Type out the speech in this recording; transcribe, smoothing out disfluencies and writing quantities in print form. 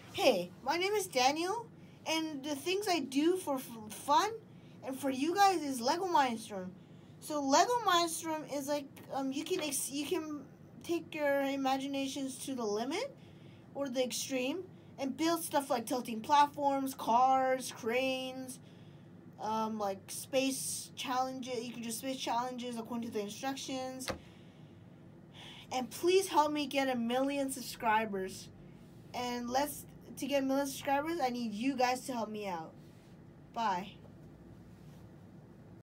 Hey, my name is Daniel, and the things I do for fun and for you guys is Lego Mindstorm. So Lego Mindstorm is like you can take your imaginations to the limit or the extreme and build stuff like tilting platforms, cars, cranes, like space challenges. You can do space challenges according to the instructions. And please help me get 1,000,000 subscribers. And to get 1,000,000 subscribers, I need you guys to help me out. Bye.